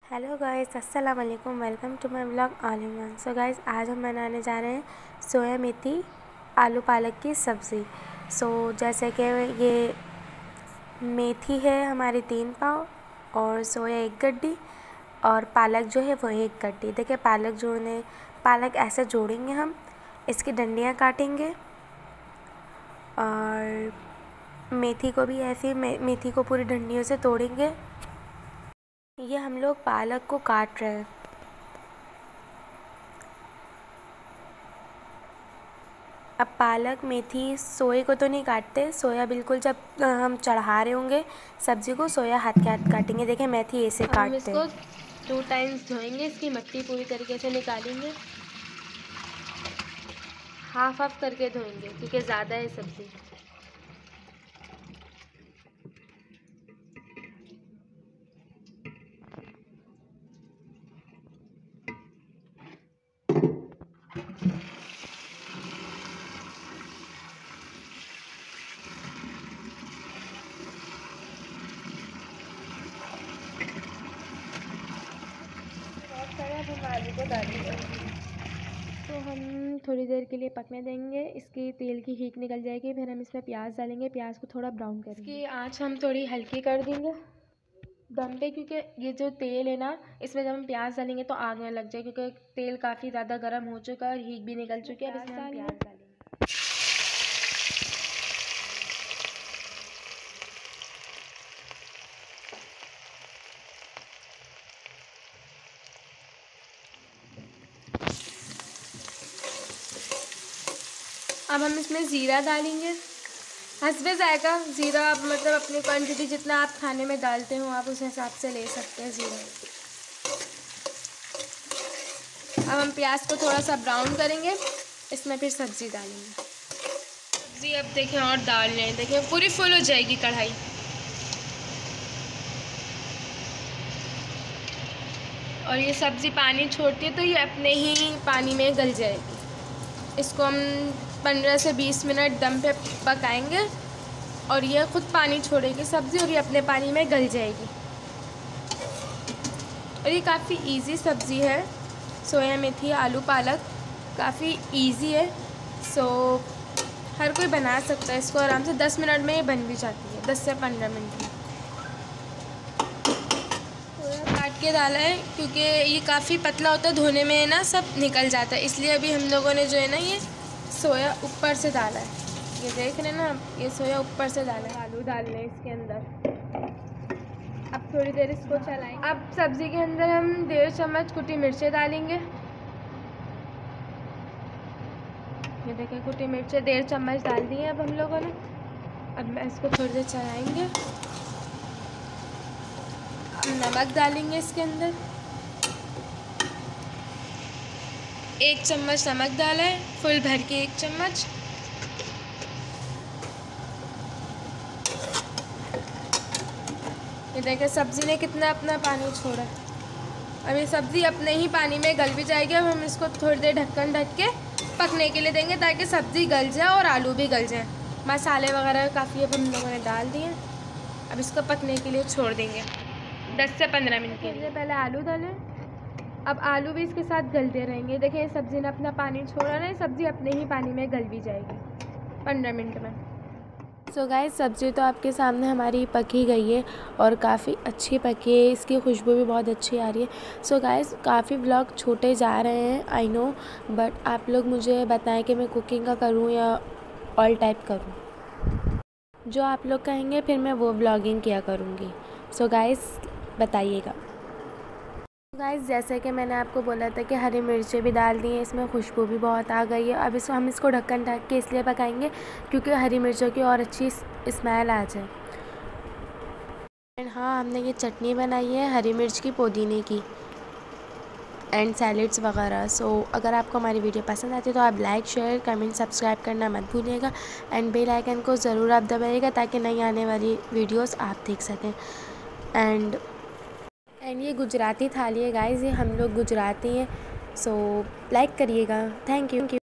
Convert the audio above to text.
Hello guys, अस्सलाम वालेकुम। Welcome to my vlog all in one. So guys, आज हम बनाने जा रहे हैं सोया मेथी आलू पालक की सब्ज़ी। जैसे कि ये मेथी है हमारी 3 पाव और सोया 1 गड्डी और पालक जो है वो 1 गड्डी। देखिए पालक ऐसे जोड़ेंगे हम, इसकी डंडियाँ काटेंगे और मेथी को भी ऐसे मेथी को पूरी डंडियों से तोड़ेंगे। ये हम लोग पालक को काट रहे हैं। अब पालक मेथी सोए को तो नहीं काटते, सोया बिल्कुल जब हम चढ़ा रहे होंगे सब्ज़ी को, सोया हाथ के हाथ काटेंगे। देखें मेथी ऐसे काटते हैं। इसको 2 टाइम्स धोएंगे, इसकी मिट्टी पूरी तरीके से निकालेंगे। हाफ करके धोएंगे क्योंकि ज़्यादा है सब्ज़ी। हम आलू को डालेंगे तो हम थोड़ी देर के लिए पकने देंगे। इसकी तेल की हीक निकल जाएगी, फिर हम इसमें प्याज डालेंगे। प्याज को थोड़ा ब्राउन करेंगे। इसकी आंच हम थोड़ी हल्की कर देंगे दम पे, क्योंकि ये जो तेल है ना, इसमें जब हम प्याज डालेंगे तो आग में लग जाए, क्योंकि तेल काफ़ी ज़्यादा गर्म हो चुका है और हीक भी निकल चुकी है। अब इसमें हम प्याज डालेंगे। अब हम इसमें ज़ीरा डालेंगे हस्बे जायका। ज़ीरा आप मतलब अपनी क्वांटिटी जितना आप खाने में डालते हो आप उस हिसाब से ले सकते हैं ज़ीरा। अब हम प्याज को थोड़ा सा ब्राउन करेंगे, इसमें फिर सब्ज़ी डालेंगे। सब्ज़ी अब देखें और डाल लें, देखें पूरी फुल हो जाएगी कढ़ाई। और ये सब्ज़ी पानी छोड़ती है तो ये अपने ही पानी में गल जाएगी। इसको हम 15 से 20 मिनट दम पे पकाएंगे और ये ख़ुद पानी छोड़ेगी सब्ज़ी और ये अपने पानी में गल जाएगी। और ये काफ़ी इजी सब्ज़ी है, सोया मेथी आलू पालक काफ़ी इजी है। हर कोई बना सकता है इसको आराम से। 10 मिनट में ये बन भी जाती है, 10 से 15 मिनट में। काट के डाला है क्योंकि ये काफ़ी पतला होता है, धोने में ना सब निकल जाता है, इसलिए अभी हम लोगों ने जो है ना ये सोया ऊपर से डाला है। ये देख रहे हैं ना, ये सोया ऊपर से डाला है। आलू डाल लें इसके अंदर। अब थोड़ी देर इसको चलाएंगे। अब सब्ज़ी के अंदर हम 1.5 चम्मच कुटी मिर्चें डालेंगे। ये देखें कुटी मिर्चें 1.5 चम्मच डाल दी है अब हम लोगों ने। अब इसको थोड़ी देर चलाएंगे। नमक डालेंगे इसके अंदर, 1 चम्मच नमक डाला है, फुल भर के 1 चम्मच। ये देखें सब्ज़ी ने कितना अपना पानी छोड़ा। अब ये सब्ज़ी अपने ही पानी में गल भी जाएगी। अब हम इसको थोड़ी देर ढक्कन ढक के पकने के लिए देंगे ताकि सब्ज़ी गल जाए और आलू भी गल जाए। मसाले वगैरह काफ़ी अब हम लोगों ने डाल दिए। अब इसको पकने के लिए छोड़ देंगे 10 से 15 मिनट के लिए। पहले आलू डालें, अब आलू भी इसके साथ गलते रहेंगे। देखिए सब्ज़ी ने अपना पानी छोड़ा ना, सब्ज़ी अपने ही पानी में गल भी जाएगी 15 मिनट में। सो गाइस, सब्ज़ी तो आपके सामने हमारी पक ही गई है और काफ़ी अच्छी पकी है, इसकी खुशबू भी बहुत अच्छी आ रही है। सो गाइस, काफ़ी व्लॉग छोटे जा रहे हैं आई नो, बट आप लोग मुझे बताएं कि मैं कुकिंग का करूं या ऑल टाइप करूं। जो आप लोग कहेंगे फिर मैं वो व्लॉगिंग किया करूंगी। सो गाइस बताइएगा। गाइस, जैसे कि मैंने आपको बोला था कि हरी मिर्चें भी डाल दी हैं, इसमें खुशबू भी बहुत आ गई है। अब हम इसको ढक्कन ढक के इसलिए पकाएंगे क्योंकि हरी मिर्चों की और अच्छी स्मेल आ जाए। एंड हाँ, हमने ये चटनी बनाई है हरी मिर्च की, पुदीने की एंड सैलेड्स वगैरह। अगर आपको हमारी वीडियो पसंद आती है तो आप लाइक शेयर कमेंट सब्सक्राइब करना मत भूलिएगा एंड बेल आइकन को ज़रूर आप दबाइएगा ताकि नई आने वाली वीडियोस आप देख सकें। एंड ये गुजराती थाली है गाइस, ये हम लोग गुजराती हैं। लाइक करिएगा। Thank you.